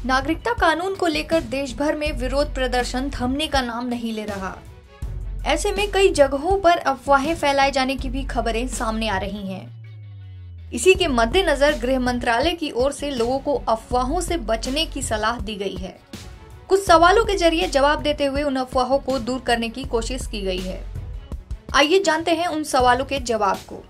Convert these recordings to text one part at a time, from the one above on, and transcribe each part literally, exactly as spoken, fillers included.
नागरिकता कानून को लेकर देश भर में विरोध प्रदर्शन थमने का नाम नहीं ले रहा। ऐसे में कई जगहों पर अफवाहें फैलाए जाने की भी खबरें सामने आ रही हैं। इसी के मद्देनजर गृह मंत्रालय की ओर से लोगों को अफवाहों से बचने की सलाह दी गई है। कुछ सवालों के जरिए जवाब देते हुए उन अफवाहों को दूर करने की कोशिश की गई है। आइए जानते हैं उन सवालों के जवाब को।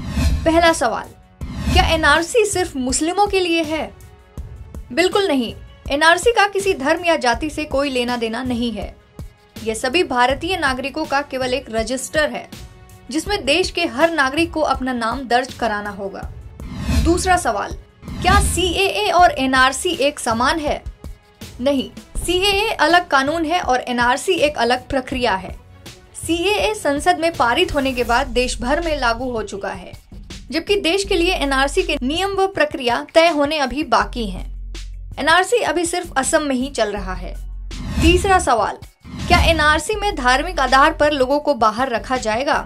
पहला सवाल, क्या एनआरसी सिर्फ मुस्लिमों के लिए है? बिल्कुल नहीं। एनआरसी का किसी धर्म या जाति से कोई लेना देना नहीं है। यह सभी भारतीय नागरिकों का केवल एक रजिस्टर है, जिसमें देश के हर नागरिक को अपना नाम दर्ज कराना होगा। दूसरा सवाल, क्या सीएए और एनआरसी एक समान है? नहीं, सीएए अलग कानून है और एनआरसी एक अलग प्रक्रिया है। सीएए संसद में पारित होने के बाद देश भर में लागू हो चुका है, जबकि देश के लिए एनआरसी के नियम व प्रक्रिया तय होने अभी बाकी हैं। एनआरसी अभी सिर्फ असम में ही चल रहा है। तीसरा सवाल, क्या एनआरसी में धार्मिक आधार पर लोगों को बाहर रखा जाएगा?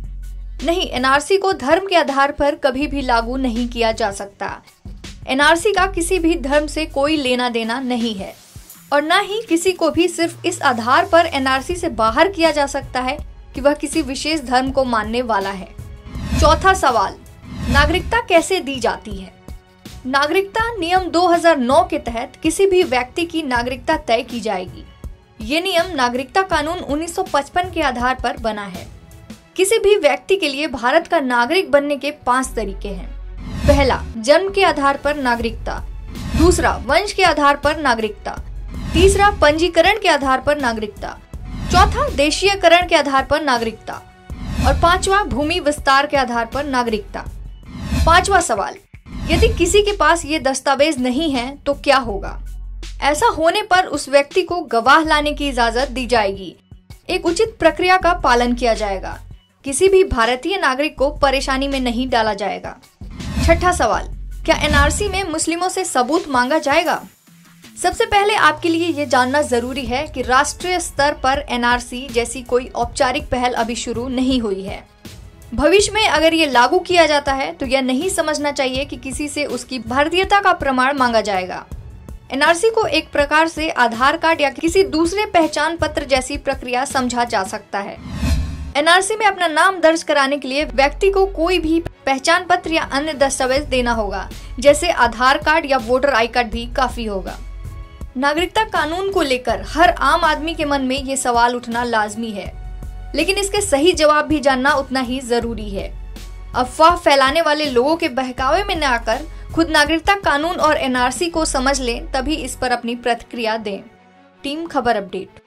नहीं, एनआरसी को धर्म के आधार पर कभी भी लागू नहीं किया जा सकता। एनआरसी का किसी भी धर्म से कोई लेना देना नहीं है और न ही किसी को भी सिर्फ इस आधार पर एनआरसी से बाहर किया जा सकता है कि वह किसी विशेष धर्म को मानने वाला है। चौथा सवाल, नागरिकता कैसे दी जाती है? नागरिकता नियम दो हज़ार नौ के तहत किसी भी व्यक्ति की नागरिकता तय की जाएगी। ये नियम नागरिकता कानून उन्नीस सौ पचपन के आधार पर बना है। किसी भी व्यक्ति के लिए भारत का नागरिक बनने के पांच तरीके हैं। पहला, जन्म के आधार पर नागरिकता। दूसरा, वंश के आधार पर नागरिकता। तीसरा, पंजीकरण के आधार पर नागरिकता। चौथा, देशीयकरण के आधार पर नागरिकता। और पांचवा, भूमि विस्तार के आधार पर नागरिकता। पांचवा सवाल, यदि किसी के पास ये दस्तावेज नहीं है तो क्या होगा? ऐसा होने पर उस व्यक्ति को गवाह लाने की इजाजत दी जाएगी। एक उचित प्रक्रिया का पालन किया जाएगा। किसी भी भारतीय नागरिक को परेशानी में नहीं डाला जाएगा। छठा सवाल, क्या एनआरसी में मुस्लिमों से सबूत मांगा जाएगा? सबसे पहले आपके लिए ये जानना जरूरी है कि राष्ट्रीय स्तर पर एनआरसी जैसी कोई औपचारिक पहल अभी शुरू नहीं हुई है। भविष्य में अगर ये लागू किया जाता है तो यह नहीं समझना चाहिए कि किसी से उसकी भारतीयता का प्रमाण मांगा जाएगा। एनआरसी को एक प्रकार से आधार कार्ड या किसी दूसरे पहचान पत्र जैसी प्रक्रिया समझा जा सकता है। एनआरसी में अपना नाम दर्ज कराने के लिए व्यक्ति को कोई भी पहचान पत्र या अन्य दस्तावेज देना होगा, जैसे आधार कार्ड या वोटर आई कार्ड भी काफी होगा। नागरिकता कानून को लेकर हर आम आदमी के मन में ये सवाल उठना लाजमी है, लेकिन इसके सही जवाब भी जानना उतना ही जरूरी है। अफवाह फैलाने वाले लोगों के बहकावे में न आकर खुद नागरिकता कानून और एनआरसी को समझ लें, तभी इस पर अपनी प्रतिक्रिया दें। टीम खबर अपडेट।